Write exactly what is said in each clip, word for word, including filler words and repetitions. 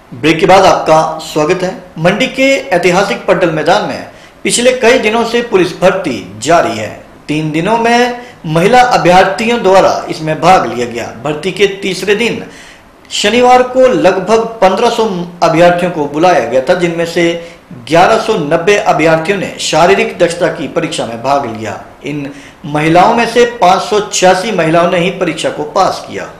Break के बाद आपका स्वागत है। मंडी के ऐतिहासिक पट्टल मैदान में पिछले कई दिनों से पुलिस भर्ती जारी है। तीन दिनों में महिला अभ्यर्थियों द्वारा इसमें भाग लिया गया। भर्ती के तीसरे दिन शनिवार को लगभग पंद्रह सौ अभ्यर्थियों को बुलाया गया था, जिनमें से ग्यारह सौ नब्बे अभ्यर्थियों ने शारीरिक दक्षता की परीक्षा में भाग लिया। इन महिलाओं में से पाँच सौ छियासी महिलाओं ने ही परीक्षा को पास किया।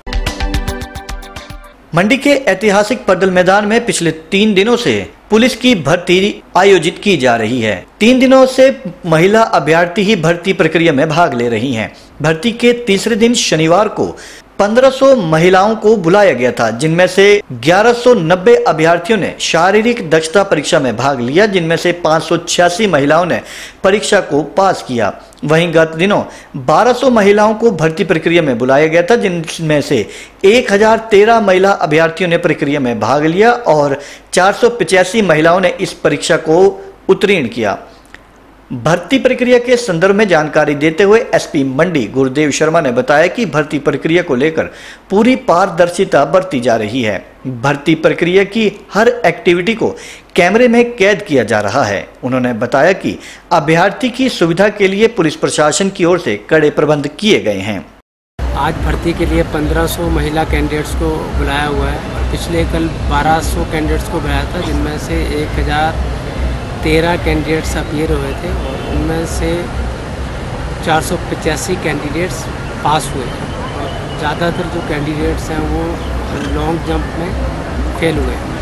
मंडी के ऐतिहासिक पट्टल मैदान में पिछले तीन दिनों से पुलिस की भर्ती आयोजित की जा रही है। तीन दिनों से महिला अभ्यर्थी ही भर्ती प्रक्रिया में भाग ले रही हैं। भर्ती के तीसरे दिन शनिवार को पंद्रह सौ महिलाओं को बुलाया गया था, जिनमें से ग्यारह सौ नब्बे अभ्यर्थियों ने शारीरिक दक्षता परीक्षा में भाग लिया, जिनमें से पाँच सौ छियासी महिलाओं ने परीक्षा को पास किया। वहीं गत दिनों बारह सौ महिलाओं को भर्ती प्रक्रिया में बुलाया गया था, जिनमें से एक हजार तेरह महिला अभ्यर्थियों ने प्रक्रिया में भाग लिया और चार सौ पचासी महिलाओं ने इस परीक्षा को उत्तीर्ण किया। भर्ती प्रक्रिया के संदर्भ में जानकारी देते हुए एसपी मंडी गुरुदेव शर्मा ने बताया कि भर्ती प्रक्रिया को लेकर पूरी पारदर्शिता बरती जा रही है। भर्ती प्रक्रिया की हर एक्टिविटी को कैमरे में कैद किया जा रहा है। उन्होंने बताया कि अभ्यर्थी की सुविधा के लिए पुलिस प्रशासन की ओर से कड़े प्रबंध किए गए हैं। आज भर्ती के लिए पंद्रह सौ महिला कैंडिडेट्स को बुलाया हुआ है और पिछले कल बारह सौ कैंडिडेट्स को बुलाया था, जिनमें से एक हज़ार तेरह कैंडिडेट्स अपीयर हुए थे और उनमें से चार सौ पचासी कैंडिडेट्स पास हुए और ज़्यादातर जो कैंडिडेट्स हैं वो लॉन्ग जंप में फेल हुए।